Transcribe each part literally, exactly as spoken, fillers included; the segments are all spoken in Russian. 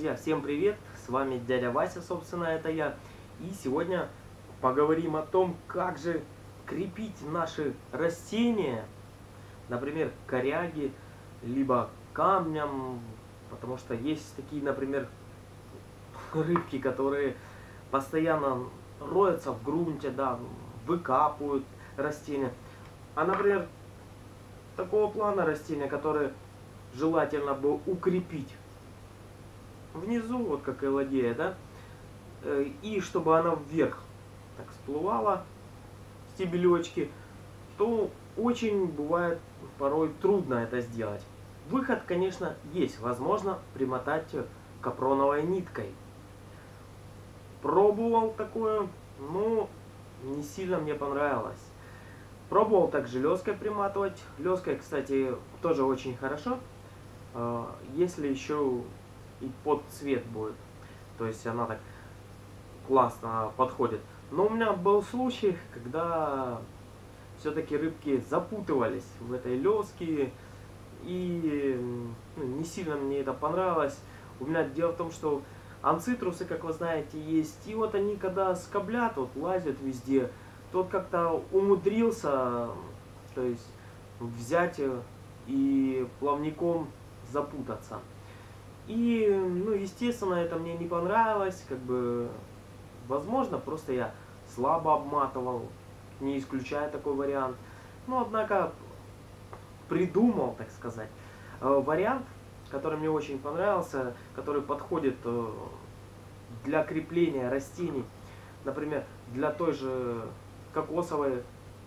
Друзья, всем привет! С вами дядя Вася, собственно, это я. И сегодня поговорим о том, как же крепить наши растения, например, коряги, либо камнем, потому что есть такие, например, рыбки, которые постоянно роются в грунте, да, выкапывают растения. А, например, такого плана растения, которые желательно бы укрепить внизу, вот как элодея, да, и чтобы она вверх так всплывала, стебелечки, то очень бывает порой трудно это сделать. Выход, конечно, есть. Возможно примотать капроновой ниткой. Пробовал такое, но не сильно мне понравилось. Пробовал также леской приматывать. Леской, кстати, тоже очень хорошо, если еще и под цвет будет. То есть она так классно подходит. Но у меня был случай, когда все-таки рыбки запутывались в этой леске. И ну, не сильно мне это понравилось. У меня дело в том, что анцитрусы, как вы знаете, есть. И вот они когда скоблят, вот лазят везде, тот как-то умудрился, то есть взять и плавником запутаться. И, ну, естественно, это мне не понравилось, как бы, возможно, просто я слабо обматывал, не исключая такой вариант. Но, однако, придумал, так сказать, вариант, который мне очень понравился, который подходит для крепления растений, например, для той же кокосовой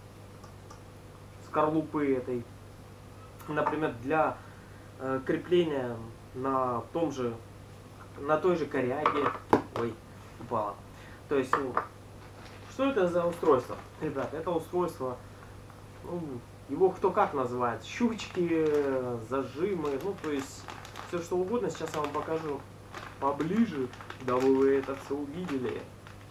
скорлупы этой, например, для крепления на том же, на той же коряге. Ой, упала. То есть, ну, что это за устройство? Ребята, это устройство, ну, его кто как называет, щучки, зажимы, ну, то есть, все что угодно. Сейчас я вам покажу поближе, дабы вы это все увидели.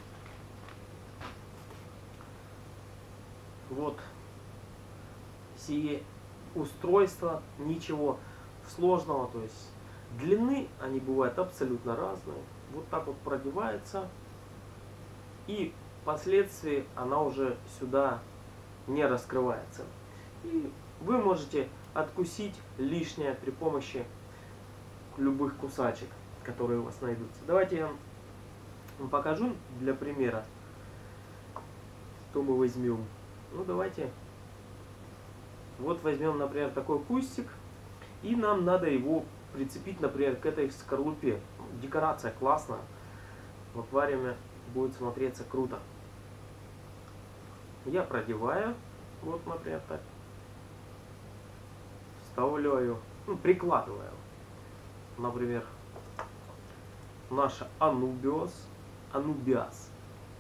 Вот, сие устройства, ничего сложного, то есть длины они бывают абсолютно разные. Вот так вот продевается, и впоследствии она уже сюда не раскрывается. И вы можете откусить лишнее при помощи любых кусачек, которые у вас найдутся. Давайте я вам покажу для примера, что мы возьмем. Ну давайте, вот возьмем, например, такой кустик. И нам надо его прицепить, например, к этой скорлупе. Декорация классная. В аквариуме будет смотреться круто. Я продеваю. Вот, например, так. Вставляю. Ну, прикладываю. Например, наша анубиос. Анубиас.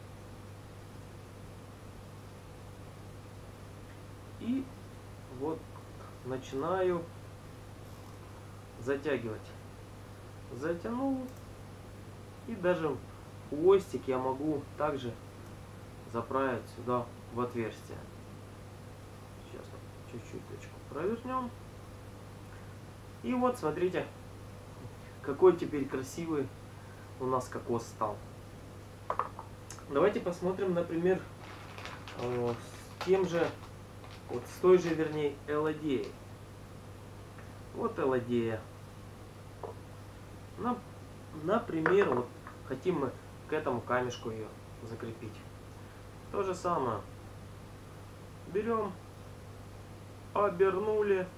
И вот начинаю затягивать. Затянул. И даже хвостик я могу также заправить сюда в отверстие. Сейчас чуть-чуть провернем. И вот смотрите, какой теперь красивый у нас кокос стал. Давайте посмотрим, например, с тем же, вот с той же, вернее, элодеей. Вот элодея. Например, вот хотим мы к этому камешку ее закрепить. То же самое. Берем, обернули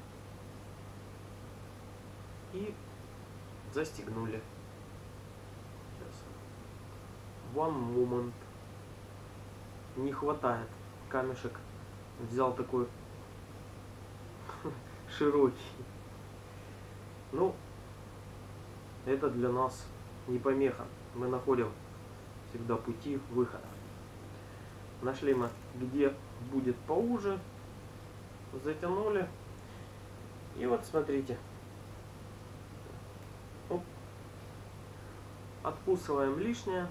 и застегнули. Сейчас. One moment. Не хватает. Камешек взял такой широкий. Ну, это для нас не помеха. Мы находим всегда пути выхода. Нашли мы, где будет поуже. Затянули. И вот смотрите. Оп. Откусываем лишнее.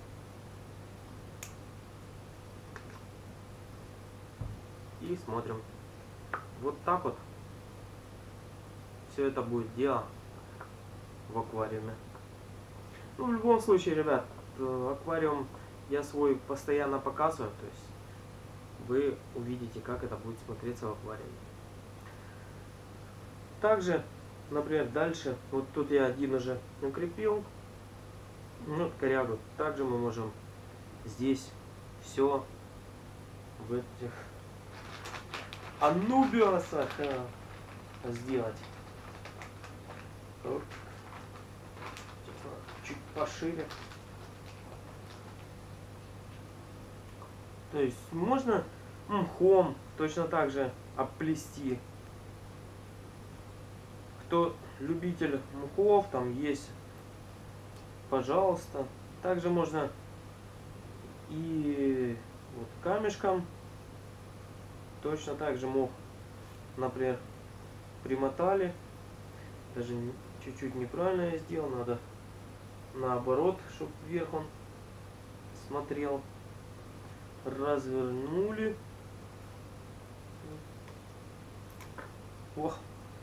И смотрим. Вот так вот все это будет дело в аквариуме. Ну, в любом случае, ребят, аквариум я свой постоянно показываю, то есть вы увидите, как это будет смотреться в аквариуме. Также, например, дальше, вот тут я один уже укрепил, ну, корягу. Также мы можем здесь все в этих анубиосах сделать. Оп. Чуть пошире. То есть можно мхом точно так же обплести. Кто любитель мхов, там есть, пожалуйста. Также можно и вот камешком точно так же мох, например, примотали. Даже чуть-чуть неправильно я сделал, надо наоборот, чтобы вверх он смотрел. Развернули. Ох.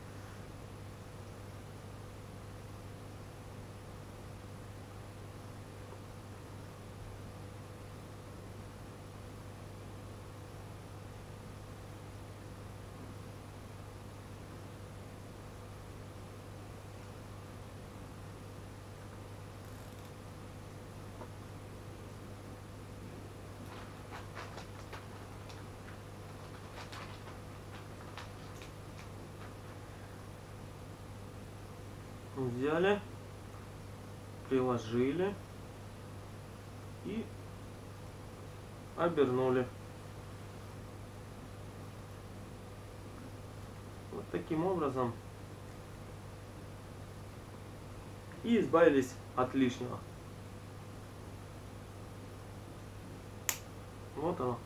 Взяли, приложили и обернули. Вот таким образом. И избавились от лишнего. Вот оно.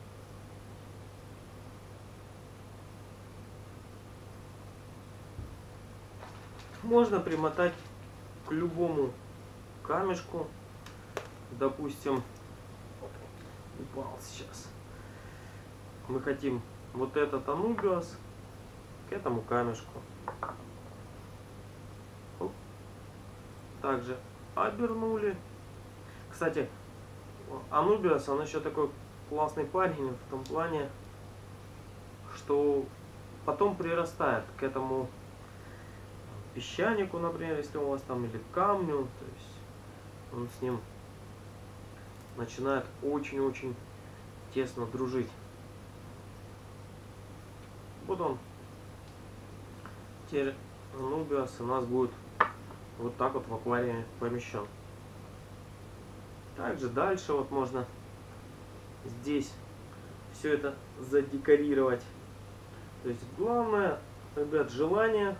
Можно примотать к любому камешку. Допустим, упал сейчас. Мы хотим вот этот анубиос к этому камешку. Оп. Также обернули. Кстати, анубиос, он еще такой классный парень в том плане, что потом прирастает к этому песчанику, например, если у вас там, или камню, то есть он с ним начинает очень-очень тесно дружить. Вот он. Теперь анубиос у нас будет вот так вот в аквариуме помещен. Также дальше вот можно здесь все это задекорировать. То есть главное, ребят, желание.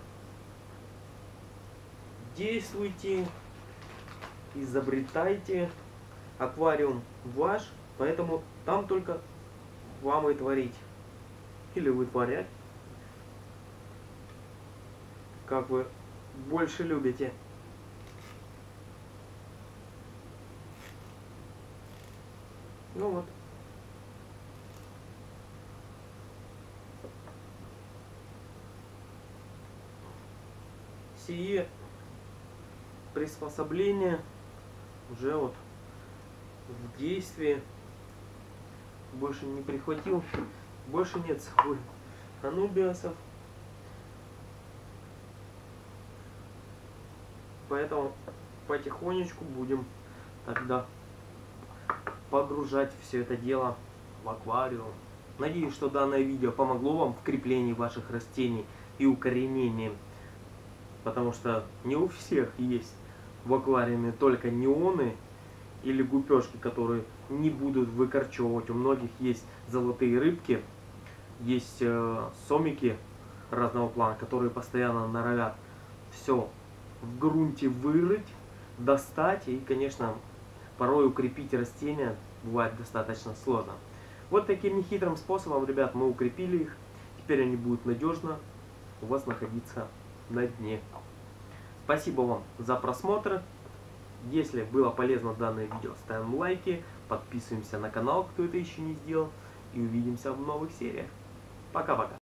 Действуйте, изобретайте, аквариум ваш, поэтому там только вам и творить. Или вытворять, как вы больше любите. Ну вот. Сие приспособление уже вот в действии. Больше не прихватил, больше нет с собой анубиосов, поэтому потихонечку будем тогда погружать все это дело в аквариум. Надеюсь, что данное видео помогло вам в креплении ваших растений и укоренении, потому что не у всех есть в аквариуме только неоны или гупешки, которые не будут выкорчевывать. У многих есть золотые рыбки, есть э, сомики разного плана, которые постоянно норовят все в грунте вырыть, достать, и, конечно, порой укрепить растения бывает достаточно сложно. Вот таким нехитрым способом, ребят, мы укрепили их. Теперь они будут надежно у вас находиться на дне. Спасибо вам за просмотр. Если было полезно данное видео, ставим лайки, подписываемся на канал, кто это еще не сделал, и увидимся в новых сериях. Пока-пока.